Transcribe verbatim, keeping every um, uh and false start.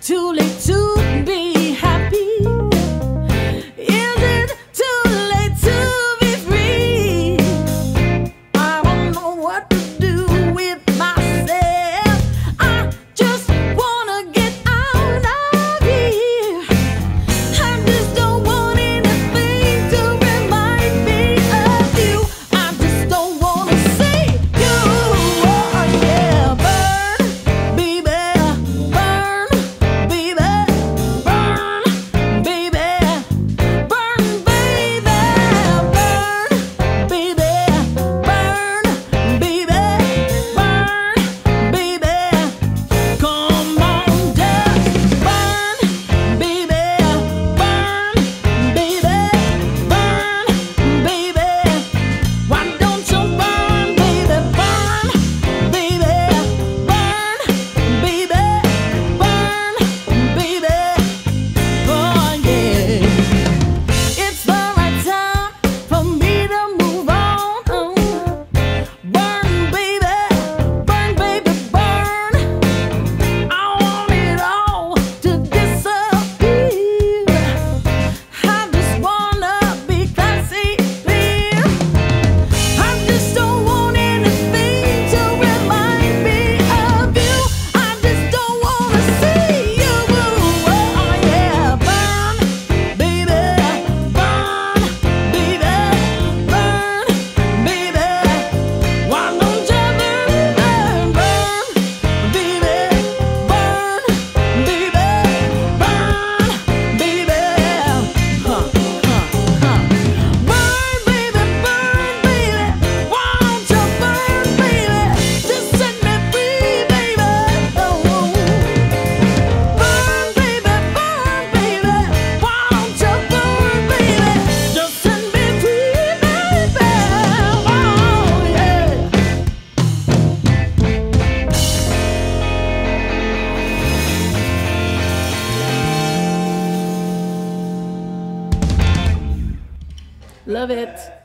too late to be happy? Is it too late to be free? I don't know what to do with myself. I just wanna get out of here. I just don't want anything to remind me of you. I just don't wanna see you. Oh yeah, burn, baby, burn, baby, burn, baby, burn, baby, burn, baby, burn, baby, burn, baby. Come on, just burn, baby, burn, baby, burn, baby. Why don't you burn, baby, burn, baby, burn, baby, burn, baby. Oh yeah, it's the right time for me to move on. Burn, baby, burn, baby, burn. I want it all to disappear. I just wanna be classy, clear. I just don't want anything to remind me of you. I just don't wanna see you. Oh yeah, burn, baby, burn, baby, burn, baby. Why don't you burn, burn, burn, baby, burn, baby, burn, baby. Huh, huh, huh. Burn, baby, burn, baby. Why don't you burn, baby? Just set me free, baby. Oh, burn, baby, burn, baby. Why don't you burn, baby? Just set me free, baby. Oh yeah. Love it.